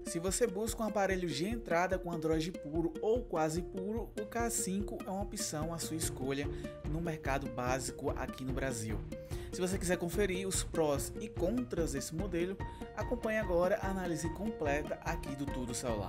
Se você busca um aparelho de entrada com Android puro ou quase puro, o K5 é uma opção à sua escolha no mercado básico aqui no Brasil. Se você quiser conferir os prós e contras desse modelo, acompanhe agora a análise completa aqui do Tudo Celular.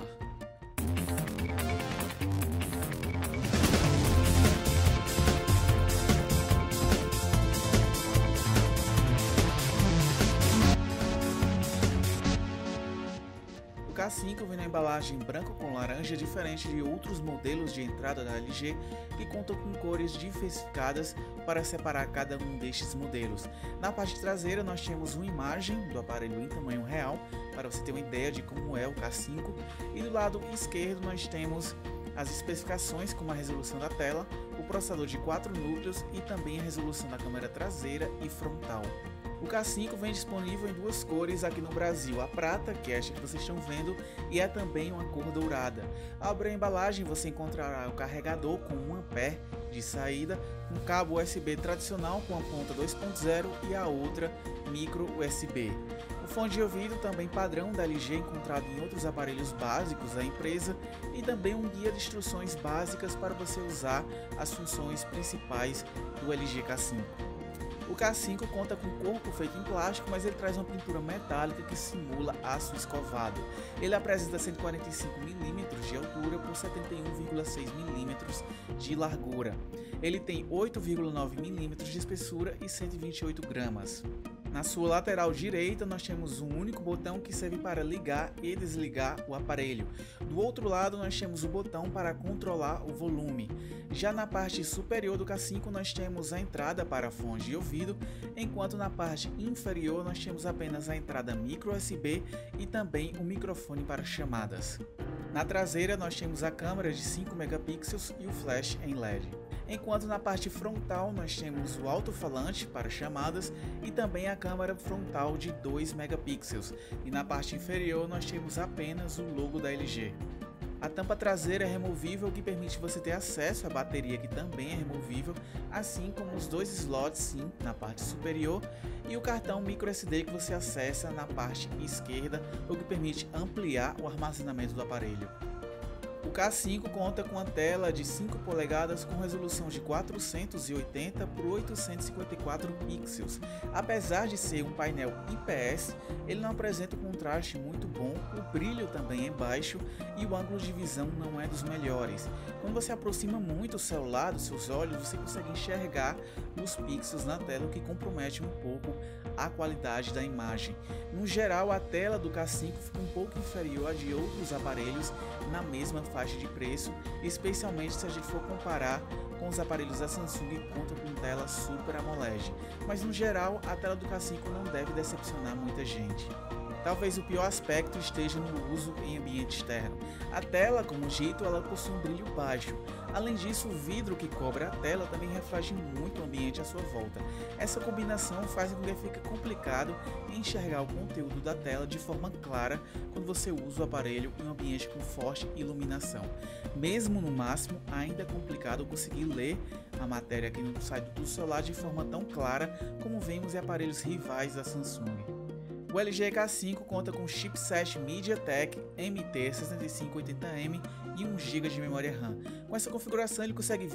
O K5 vem na embalagem branco com laranja, diferente de outros modelos de entrada da LG que contam com cores diversificadas para separar cada um destes modelos. Na parte traseira nós temos uma imagem do aparelho em tamanho real, para você ter uma ideia de como é o K5, e do lado esquerdo nós temos as especificações como a resolução da tela, o processador de 4 núcleos e também a resolução da câmera traseira e frontal. O K5 vem disponível em duas cores aqui no Brasil, a prata, que é esta que vocês estão vendo, e é também uma cor dourada. Ao abrir a embalagem você encontrará o carregador com 1 ampere de saída, um cabo USB tradicional com a ponta 2.0 e a outra micro USB. O fone de ouvido também padrão da LG encontrado em outros aparelhos básicos da empresa e também um guia de instruções básicas para você usar as funções principais do LG K5. O K5 conta com corpo feito em plástico, mas ele traz uma pintura metálica que simula aço escovado. Ele apresenta 145 mm de altura por 71,6 mm de largura. Ele tem 8,9 mm de espessura e 128 gramas. Na sua lateral direita nós temos um único botão que serve para ligar e desligar o aparelho. Do outro lado nós temos o botão para controlar o volume. Já na parte superior do K5 nós temos a entrada para fones de ouvido, enquanto na parte inferior nós temos apenas a entrada micro USB e também o microfone para chamadas. Na traseira nós temos a câmera de 5 megapixels e o flash em LED. Enquanto na parte frontal nós temos o alto-falante para chamadas e também a câmera frontal de 2 megapixels, e na parte inferior nós temos apenas o logo da LG. A tampa traseira é removível, que permite você ter acesso à bateria, que também é removível, assim como os dois slots SIM na parte superior e o cartão microSD que você acessa na parte esquerda, o que permite ampliar o armazenamento do aparelho. O K5 conta com uma tela de 5 polegadas com resolução de 480 por 854 pixels. Apesar de ser um painel IPS, ele não apresenta um contraste muito bom, o brilho também é baixo e o ângulo de visão não é dos melhores. Quando você aproxima muito o celular dos seus olhos, você consegue enxergar os pixels na tela, o que compromete um pouco a qualidade da imagem. No geral, a tela do K5 fica um pouco inferior à de outros aparelhos na mesma faixa de preço, especialmente se a gente for comparar com os aparelhos da Samsung que contam com tela Super AMOLED, mas no geral a tela do K5 não deve decepcionar muita gente. Talvez o pior aspecto esteja no uso em ambiente externo. A tela, como dito, ela possui um brilho baixo. Além disso, o vidro que cobre a tela também reflete muito o ambiente à sua volta. Essa combinação faz com que fique complicado enxergar o conteúdo da tela de forma clara quando você usa o aparelho em um ambiente com forte iluminação. Mesmo no máximo, ainda é complicado conseguir ler a matéria aqui no site do celular de forma tão clara como vemos em aparelhos rivais da Samsung. O LG K5 conta com chipset MediaTek MT6580M e 1 GB de memória RAM. Com essa configuração ele consegue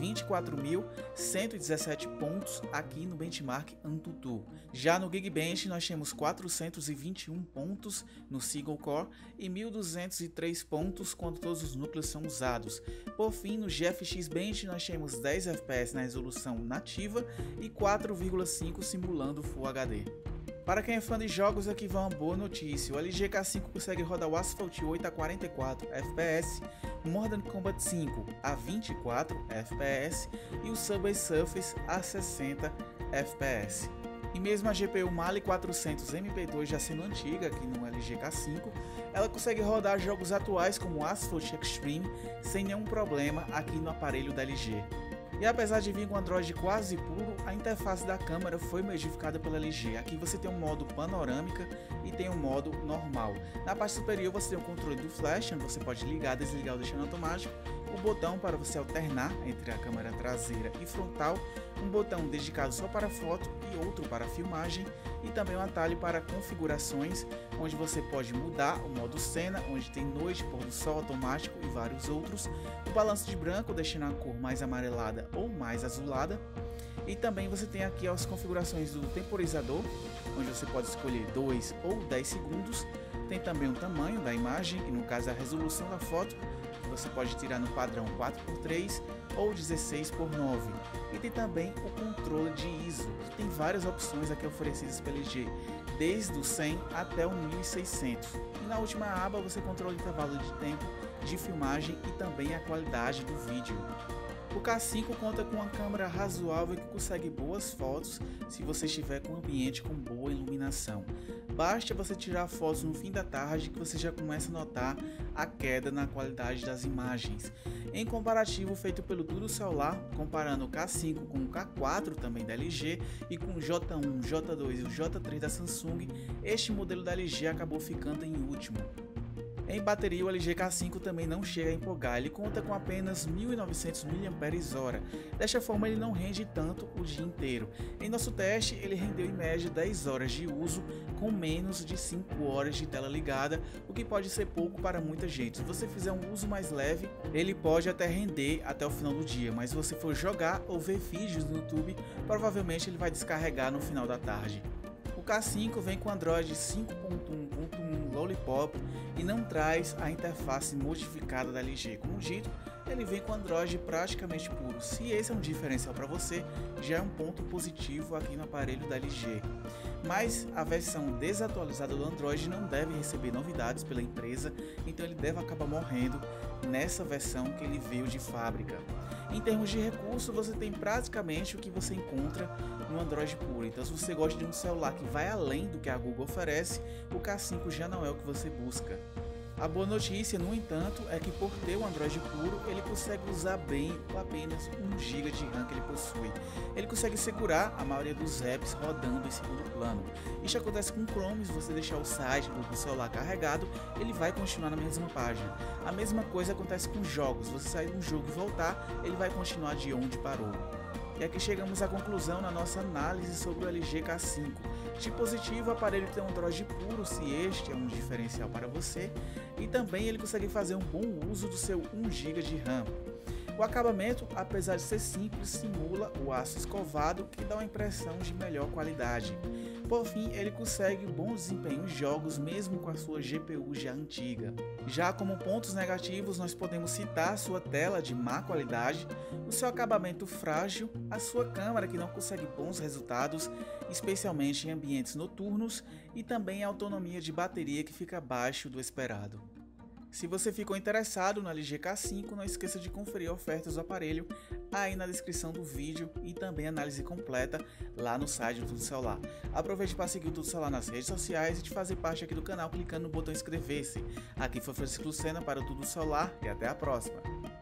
24.117 pontos aqui no benchmark AnTuTu. Já no Geekbench nós temos 421 pontos no single core e 1.203 pontos quando todos os núcleos são usados. Por fim, no GFX Bench nós temos 10 FPS na resolução nativa e 4,5 simulando Full HD. Para quem é fã de jogos, aqui vai uma boa notícia. O LG K5 consegue rodar o Asphalt 8 a 44 FPS, o Modern Combat 5 a 24 FPS e o Subway Surface a 60 FPS. E mesmo a GPU Mali 400 MP2 já sendo antiga aqui no LG K5, ela consegue rodar jogos atuais como Asphalt Extreme sem nenhum problema aqui no aparelho da LG. E apesar de vir com Android quase puro, a interface da câmera foi modificada pela LG. Aqui você tem um modo panorâmica e tem um modo normal. Na parte superior você tem o controle do flash, onde você pode ligar, desligar ou deixar no automático. o botão para você alternar entre a câmera traseira e frontal, um botão dedicado só para foto e outro para filmagem, e também um atalho para configurações, onde você pode mudar o modo cena, onde tem noite, pôr do sol automático e vários outros, o balanço de branco deixando a cor mais amarelada ou mais azulada, e também você tem aqui as configurações do temporizador, onde você pode escolher 2 ou 10 segundos, tem também o tamanho da imagem e no caso a resolução da foto, que você pode tirar no padrão 4x3 ou 16x9, e tem também o controle de ISO, que tem várias opções aqui oferecidas pela LG, desde o 100 até o 1600, e na última aba você controla o intervalo de tempo de filmagem e também a qualidade do vídeo. O K5 conta com uma câmera razoável que consegue boas fotos se você estiver com um ambiente com boa iluminação. Basta você tirar fotos no fim da tarde que você já começa a notar a queda na qualidade das imagens. Em comparativo feito pelo Tudo Celular, comparando o K5 com o K4 também da LG e com o J1, J2 e o J3 da Samsung, este modelo da LG acabou ficando em último. Em bateria, o LG K5 também não chega a empolgar, ele conta com apenas 1900 mAh, desta forma ele não rende tanto o dia inteiro. Em nosso teste, ele rendeu em média 10 horas de uso com menos de 5 horas de tela ligada, o que pode ser pouco para muita gente. Se você fizer um uso mais leve, ele pode até render até o final do dia, mas se você for jogar ou ver vídeos no YouTube, provavelmente ele vai descarregar no final da tarde. O K5 vem com Android 5.1.1 Lollipop e não traz a interface modificada da LG. Como dito, ele vem com Android praticamente puro. Se esse é um diferencial para você, já é um ponto positivo aqui no aparelho da LG. Mas a versão desatualizada do Android não deve receber novidades pela empresa, então ele deve acabar morrendo nessa versão que ele veio de fábrica. Em termos de recurso, você tem praticamente o que você encontra no Android puro. Então, se você gosta de um celular que vai além do que a Google oferece, o K5 já não é o que você busca. A boa notícia, no entanto, é que por ter o Android puro, ele consegue usar bem o apenas 1 GB de RAM que ele possui. Ele consegue segurar a maioria dos apps rodando em segundo plano. Isso acontece com o Chrome, se você deixar o site do celular carregado, ele vai continuar na mesma página. A mesma coisa acontece com jogos, você sair de um jogo e voltar, ele vai continuar de onde parou. E aqui chegamos à conclusão na nossa análise sobre o LG K5. De positivo, o aparelho tem um Android puro, se este é um diferencial para você, e também ele consegue fazer um bom uso do seu 1 GB de RAM. O acabamento, apesar de ser simples, simula o aço escovado, que dá uma impressão de melhor qualidade. Por fim, ele consegue bom desempenho em jogos mesmo com a sua GPU já antiga. Já como pontos negativos, nós podemos citar a sua tela de má qualidade, o seu acabamento frágil, a sua câmera que não consegue bons resultados, especialmente em ambientes noturnos, e também a autonomia de bateria que fica abaixo do esperado. Se você ficou interessado no LG K5, não esqueça de conferir ofertas do aparelho aí na descrição do vídeo e também análise completa lá no site do Tudo Celular. Aproveite para seguir o Tudo Celular nas redes sociais e de fazer parte aqui do canal clicando no botão inscrever-se. Aqui foi Francisco Lucena para o Tudo Celular e até a próxima.